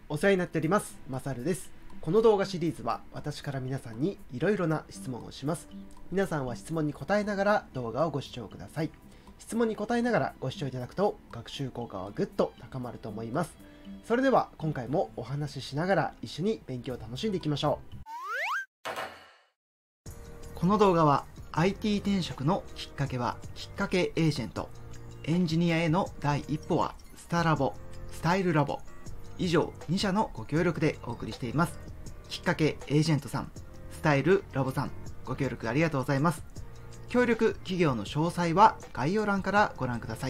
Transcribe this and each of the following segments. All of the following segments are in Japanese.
お世話になっております。まさるです。この動画シリーズは私から皆さんにいろいろな質問をします。皆さんは質問に答えながら動画をご視聴ください。質問に答えながらご視聴いただくと学習効果はぐっと高まると思います。それでは今回もお話ししながら一緒に勉強を楽しんでいきましょう。この動画は IT 転職のきっかけはきっかけエージェント、エンジニアへの第一歩はスタラボ、スタイルラボ、以上2社のご協力でお送りしています。きっかけエージェントさん、スタイルラボさん、ご協力ありがとうございます。協力企業の詳細は概要欄からご覧ください。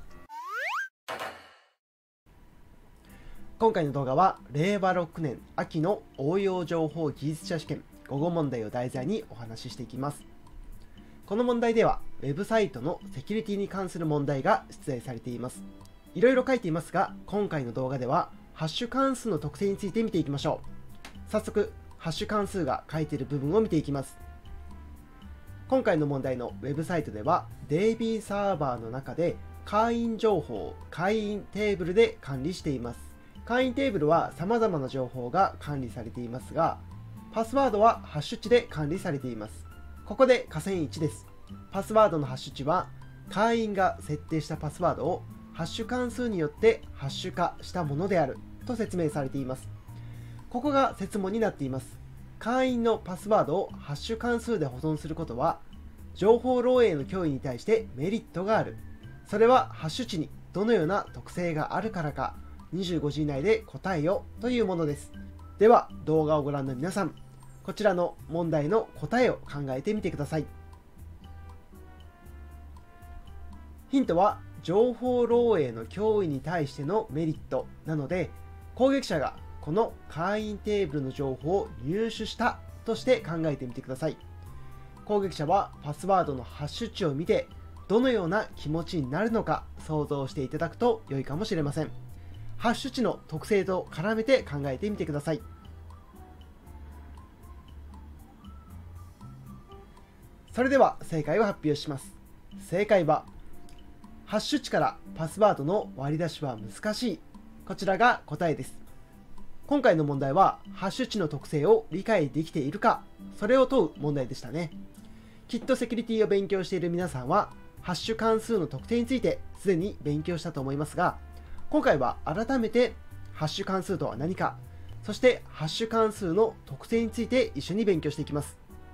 今回の動画は令和6年秋の応用情報技術者試験午後問題を題材にお話ししていきます。この問題ではウェブサイトのセキュリティに関する問題が出題されています。いろいろ書いていますが、今回の動画ではハッシュ関数の特性について見ていきましょう。早速ハッシュ関数が書いている部分を見ていきます。今回の問題のウェブサイトでは DB サーバーの中で会員情報を会員テーブルで管理しています。会員テーブルは様々な情報が管理されていますが、パスワードはハッシュ値で管理されています。ここで下線1です。パスワードのハッシュ値は会員が設定したパスワードをハッシュ関数によってハッシュ化したものであると説明されています。ここが設問になっています。会員のパスワードをハッシュ関数で保存することは情報漏洩の脅威に対してメリットがある。それはハッシュ値にどのような特性があるからか25字以内で答えよというものです。では動画をご覧の皆さん、こちらの問題の答えを考えてみてください。ヒントは情報漏洩の脅威に対してのメリットなので、攻撃者がこの会員テーブルの情報を入手したとして考えてみてください。攻撃者はパスワードのハッシュ値を見てどのような気持ちになるのか想像していただくと良いかもしれません。ハッシュ値の特性と絡めて考えてみてください。それでは正解を発表します。正解はハッシュ値からパスワードの割り出しは難しい。こちらが答えです。今回の問題はハッシュ値の特性を理解できているか、それを問う問題でしたね。きっとセキュリティを勉強している皆さんはハッシュ関数の特定についてすでに勉強したと思いますが、今回は改めてハッシュ関数とは何か、そしてハッシュ関数の特性について一緒に勉強していきます。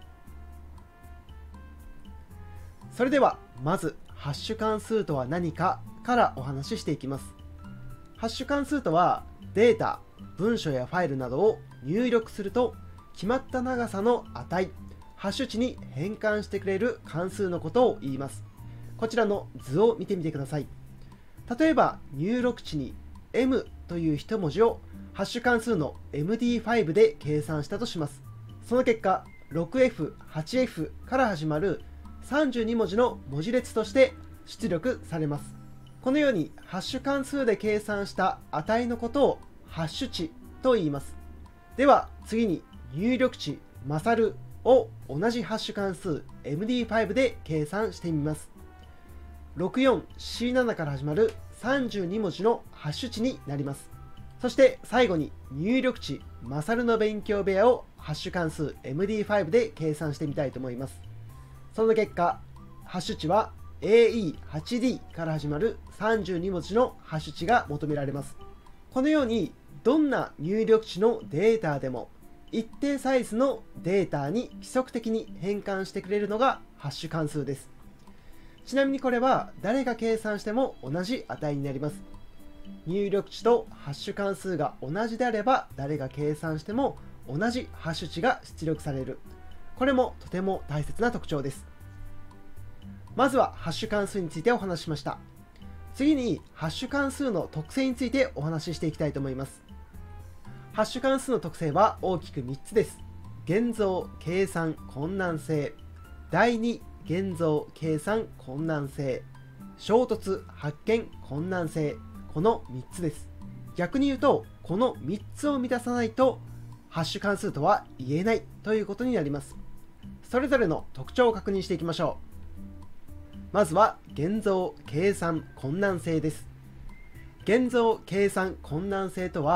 それではまずハッシュ関数とは何かからお話ししていきます。ハッシュ関数とはデータ、文書やファイルなどを入力すると決まった長さの値、ハッシュ値に変換してくれる関数のことを言います。こちらの図を見てみてください。例えば入力値に M という一文字をハッシュ関数の MD5 で計算したとします。その結果 6F、8F から始まる32文字の文字列として出力されます。このようにハッシュ関数で計算した値のことをハッシュ値と言います。では次に入力値勝るを同じハッシュ関数 MD5 で計算してみます。64C7 から始まる32文字のハッシュ値になります。そして最後に入力値勝るの勉強部屋をハッシュ関数 MD5 で計算してみたいと思います。その結果、ハッシュ値は AE8D から始まる32文字のハッシュ値が求められます。このようにどんな入力値のデータでも一定サイズのデータに規則的に変換してくれるのがハッシュ関数です。ちなみにこれは誰が計算しても同じ値になります。入力値とハッシュ関数が同じであれば誰が計算しても同じハッシュ値が出力される。これもとても大切な特徴です。まずはハッシュ関数についてお話ししました。次にハッシュ関数の特性についてお話ししていきたいと思います。ハッシュ関数の特性は大きく3つです。現像、計算、困難性。第2、現像、計算、困難性。衝突、発見、困難性。この3つです。逆に言うと、この3つを満たさないとハッシュ関数とは言えないということになります。それぞれの特徴を確認していきましょう。まずは現像、計算、困難性です。現像、計算、困難性とは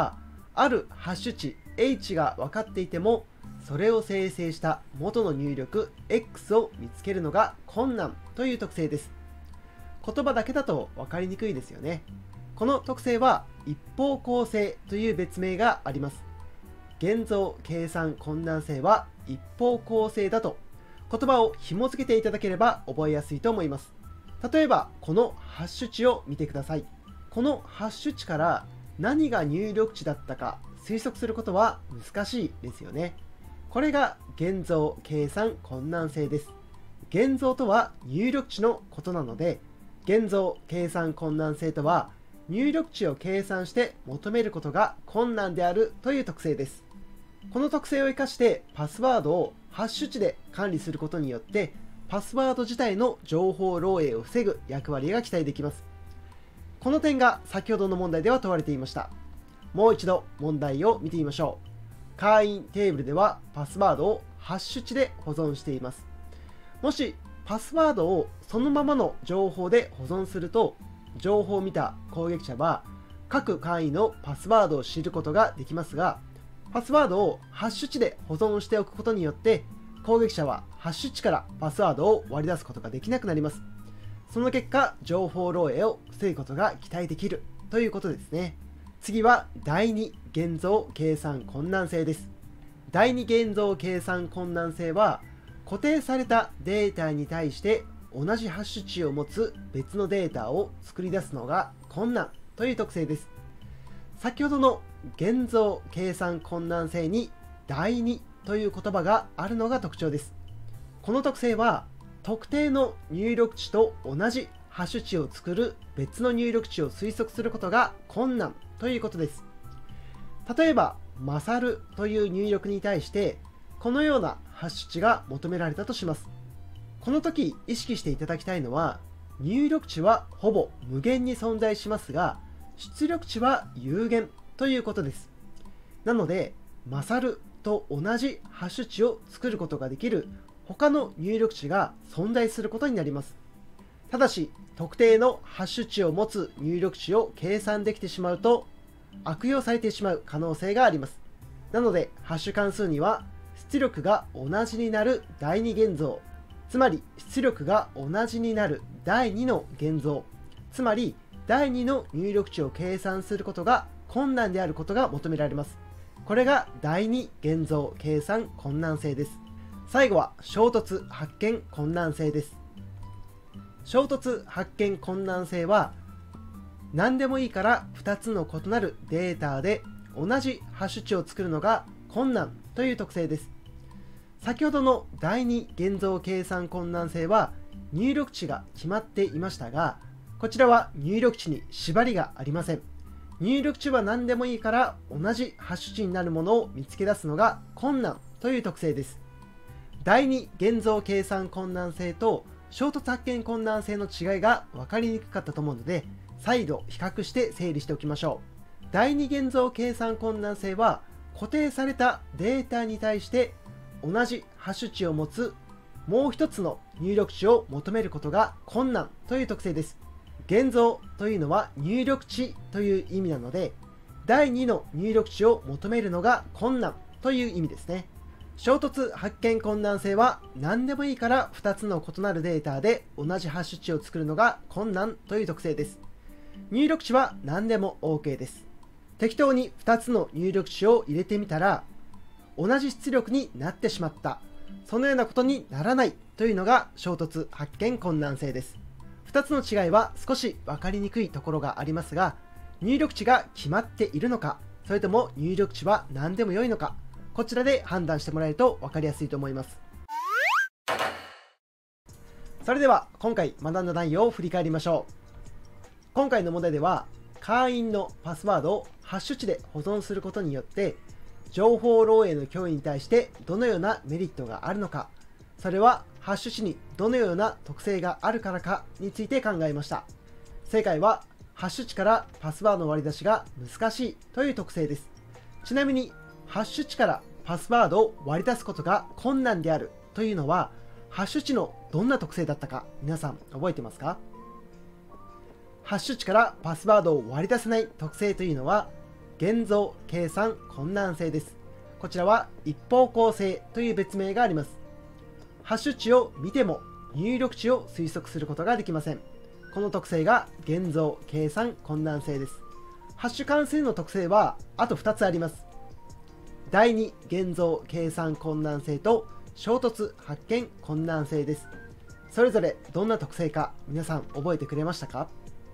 あるハッシュ値 H が分かっていても、それを生成した元の入力 X を見つけるのが困難という特性です。言葉だけだと分かりにくいですよね。この特性は一方向性という別名があります。現像計算困難性は一方向性だと言葉を紐付けていただければ覚えやすいと思います。例えばこのハッシュ値を見てください。このハッシュ値から何が入力値だったか推測することは難しいですよね。これが現像計算困難性です。現像とは入力値のことなので、現像計算困難性とは入力値を計算して求めることが困難であるという特性です。この特性を生かしてパスワードをハッシュ値で管理することによってパスワード自体の情報漏洩を防ぐ役割が期待できます。この点が先ほどの問題では問われていました。もう一度問題を見てみましょう。会員テーブルではパスワードをハッシュ値で保存しています。もしパスワードをそのままの情報で保存すると、情報を見た攻撃者は各会員のパスワードを知ることができますが、パスワードをハッシュ値で保存しておくことによって攻撃者はハッシュ値からパスワードを割り出すことができなくなります。その結果、情報漏洩を防ぐことが期待できるということですね。次は第2現像計算困難性です。第2現像計算困難性は固定されたデータに対して同じハッシュ値を持つ別のデータを作り出すのが困難という特性です。先ほどの現像計算困難性に第2という言葉があるのが特徴です。この特性は特定の入力値と同じハッシュ値を作る別の入力値を推測することが困難ということです。例えば、勝るという入力に対してこのようなハッシュ値が求められたとします。この時意識していただきたいのは、入力値はほぼ無限に存在しますが、出力値は有限ということです。なので、勝ると同じハッシュ値を作ることができる他の入力値が存在することになります。ただし、特定のハッシュ値を持つ入力値を計算できてしまうと、悪用されてしまう可能性があります。なので、ハッシュ関数には出力が同じになる第2現像、つまり出力が同じになる第2の現像、つまり第2の入力値を計算することが困難であることが求められます。これが第2現像計算困難性です。最後は衝突発見困難性です。衝突発見困難性は何でもいいから2つの異なるデータで同じハッシュ値を作るのが困難という特性です。先ほどの第2現像計算困難性は入力値が決まっていましたが、こちらは入力値に縛りがありません。入力値は何でもいいから同じハッシュ値になるものを見つけ出すのが困難という特性です。第2現像計算困難性と衝突発見困難性の違いが分かりにくかったと思うので、再度比較して整理しておきましょう。第2現像計算困難性は固定されたデータに対して同じハッシュ値を持つもう一つの入力値を求めることが困難という特性です。現像というのは入力値という意味なので、第2の入力値を求めるのが困難という意味ですね。衝突発見困難性は何でもいいから2つの異なるデータで同じハッシュ値を作るのが困難という特性です。入力値は何でも OK です。適当に2つの入力値を入れてみたら同じ出力になってしまった、そのようなことにならないというのが衝突発見困難性です。2つの違いは少し分かりにくいところがありますが、入力値が決まっているのか、それとも入力値は何でも良いのか、こちらで判断してもらえると分かりやすいと思います。それでは今回学んだ内容を振り返りましょう。今回の問題では会員のパスワードをハッシュ値で保存することによって情報漏洩の脅威に対してどのようなメリットがあるのか、それはハッシュ値にどのような特性があるからかについて考えました。正解はハッシュ値からパスワードの割り出しが難しいという特性です。ちなみにハッシュ値からパスワードを割り出すことが困難であるというのはハッシュ値のどんな特性だったか皆さん覚えてますか？ハッシュ値からパスワードを割り出せない特性というのは現像計算困難性です。こちらは一方向性という別名があります。ハッシュ値を見ても入力値を推測することができません。この特性が現像計算困難性です。ハッシュ関数の特性はあと2つあります。第2現像計算困難性と衝突発見困難性です。それぞれどんな特性か皆さん覚えてくれましたか？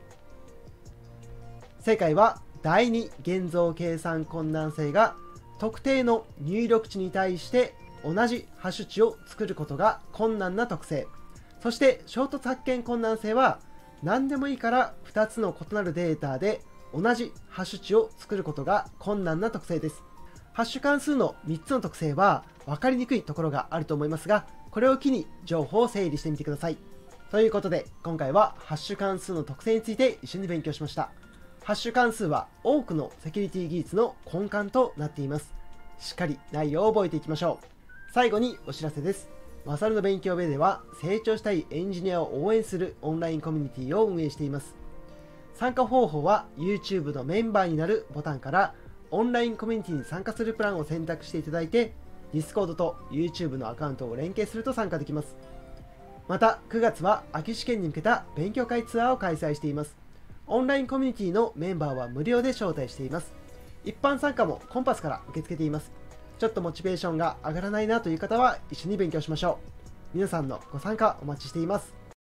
正解は第2現像計算困難性が特定の入力値に対して同じハッシュ値を作ることが困難な特性。そして衝突発見困難性は何でもいいから2つの異なるデータで同じハッシュ値を作ることが困難な特性です。ハッシュ関数の3つの特性は分かりにくいところがあると思いますが、これを機に情報を整理してみてください。ということで今回はハッシュ関数の特性について一緒に勉強しました。ハッシュ関数は多くのセキュリティ技術の根幹となっています。しっかり内容を覚えていきましょう。最後にお知らせです。マサルの勉強部では成長したいエンジニアを応援するオンラインコミュニティを運営しています。参加方法は YouTube のメンバーになるボタンからオンラインコミュニティに参加するプランを選択していただいて Discord と YouTube のアカウントを連携すると参加できます。また9月は秋試験に向けた勉強会ツアーを開催しています。オンラインコミュニティのメンバーは無料で招待しています。一般参加もコンパスから受け付けています。ちょっとモチベーションが上がらないなという方は一緒に勉強しましょう。皆さんのご参加お待ちしています。